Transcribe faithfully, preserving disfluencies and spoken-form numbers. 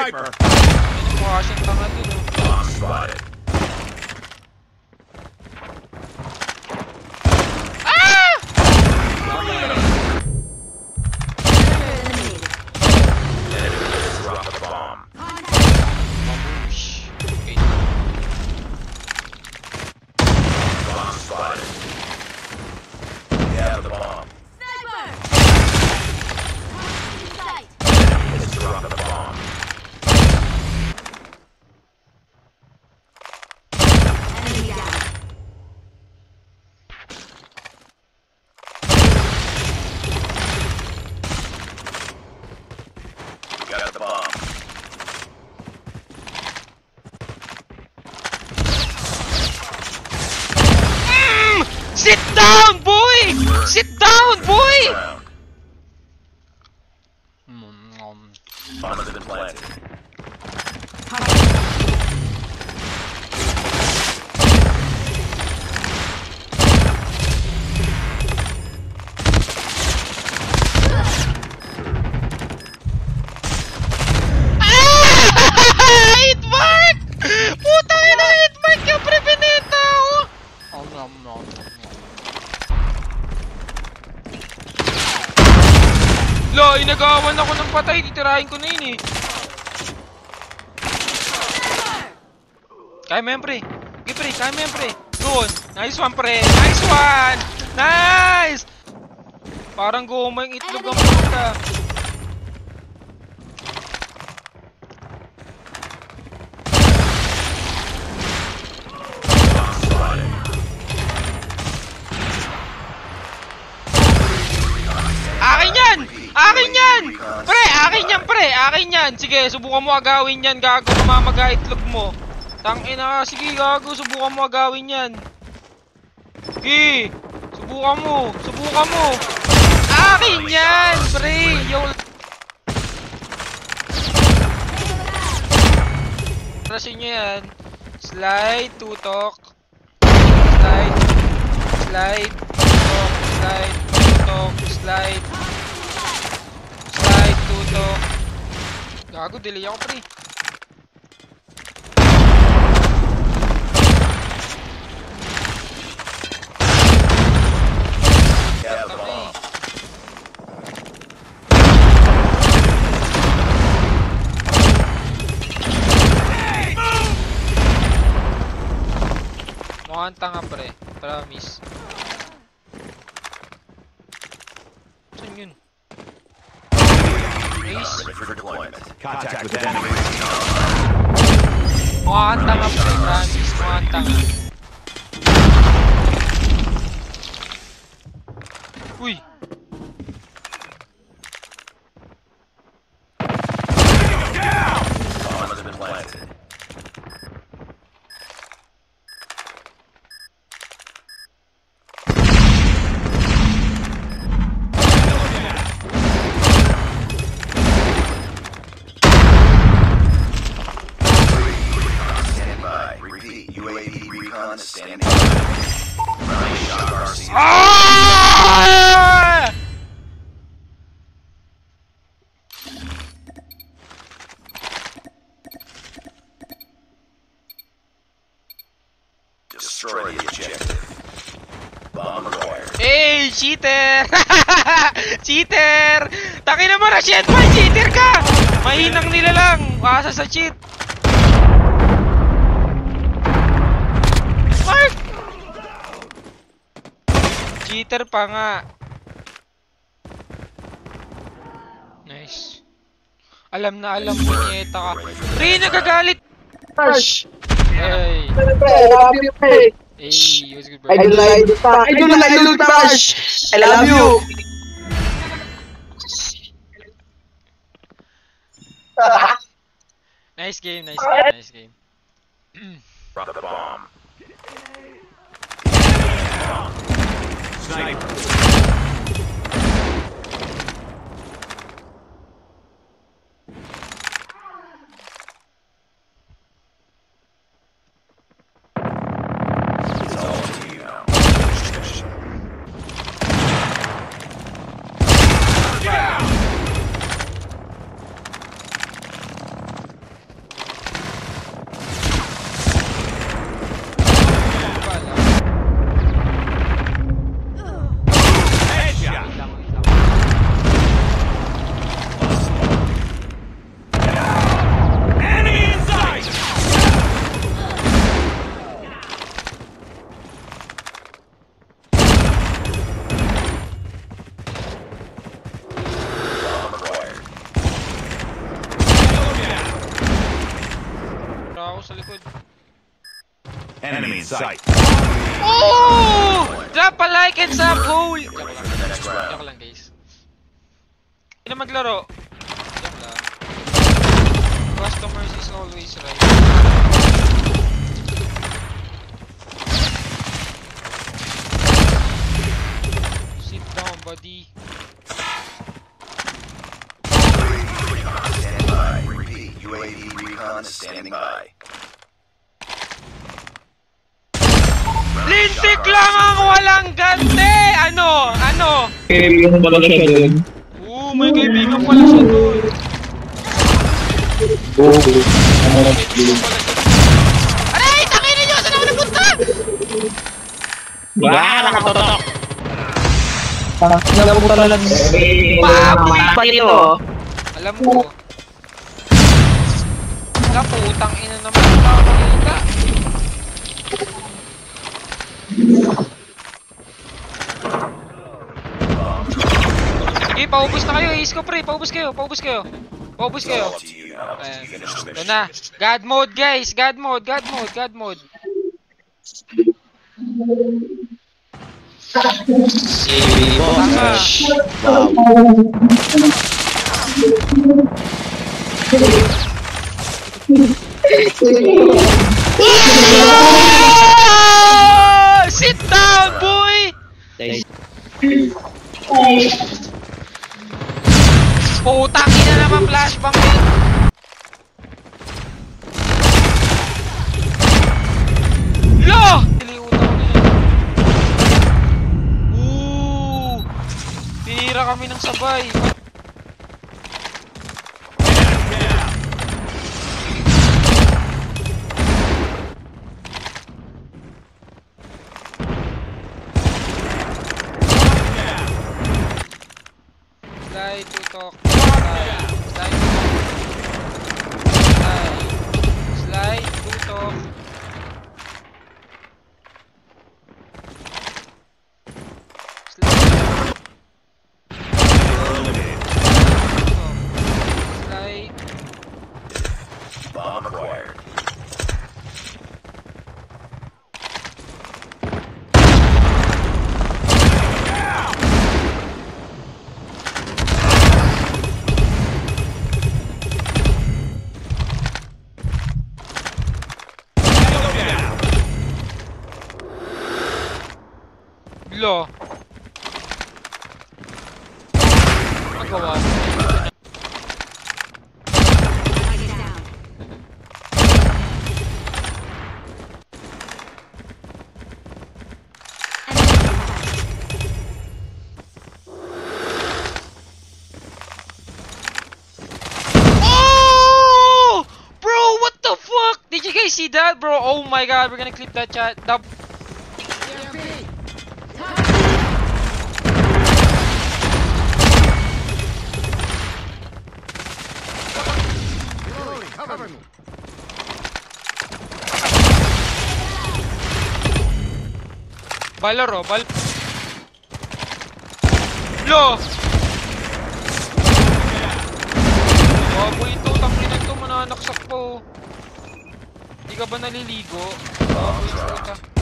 sniper. Mukha siyang tanga dun, oh. Bomb spotted. Sit down, boy! Sit down, boy! Bomb has been planted. Hitmark! Puta ina, hitmark yung preveneta, oh! Oh, no, no, no. Lo, inagawan ako ng patay, titirahin ko na yun eh. Kaya mo yan, pre. Okay, pre, kaya mo yan, pre. Doon. Nice one, pre. Nice one! Nice! Parang guma yung itlog ang puta. Akin yan! Akin yan! Pre, akin yan, pre! Akin yan! Sige, subukan mo agawin yan, gago, mamamaga itlog mo. Tangina ka, sige, gago, subukan mo agawin yan. Sige, subukan mo, subukan mo. Akin yan, pre! Yung... Rasin nyo yan. Slide, tutok. Slide. Slide, tutok. Slide, tutok. Slide. Slide, tutok. Gago, delay ako, pre. Mukhang tanga, pre. Promise. Saan yun? Race? Contact with enemy. Mukhang tanga, pre. Promise. Mukhang tanga. Uy! Bomb has been planted. Standing. Ah! Destroy the objective. Bomb acquired. Hey, cheater! Cheater! Takin naman na shit, man! Cheater ka! Mahinang nila lang. Asa sa cheat. Mark! Cheater pa nga. Nice. Alam na alam mo, nyeta ka. Pre, nagagalit! Crush! Hey! I love you, hey! Hey, what's good, bro? I don't like the I don't like the crush! I love you! Nice game, nice game, nice game. Drop the bomb. Sniper. It's all up to you now. sight. Oh! Drop a like and sub hole! Joke lang. Next round. Joke lang guys. Hindi na maglaro. Joke lang. Customers is always right. Sit down, buddy. Standing by. Repeat. U A V recon standing by. Lintik lang ang walang ganti! Ano? Ano? Kaibigan mo pala siya doon. Oo, may kaibigan pala siya doon. Oo. May kaibigan pala siya doon. Aray! Takin na nyo! Saan ako napunta? Wala, nakatotok. Napunta lang. Baboy! Pati to. Alam ko. Wala, putang ina naman ang makakita. Okay, paubos na kayo. Ace ko, pre. Paubos kayo. Paubos kayo. Paubos kayo. Up to you now. Ayan. You finish the Ito mission. na. God mode, guys. God mode. God mode. God mode. Tanga. Oh! Sit down, boy! Putang ina naman flashbang yun. Lo! Niliutan ko na yun. Ooh! Tinira kami ng sabay. Slide to talk. Slide. Slide to talk. Slide. Slide to talk. Slide. Slide. Bomb acquired. Lo. Magawa mo. Oh! Bro, what the fuck? Did you guys see that, bro? Oh my god, we're gonna clip that chat. That Balaro, bal... Lo! Baboy ito, tangin na ito, mananaksak po. Hindi ka ba naliligo? Baboy ito.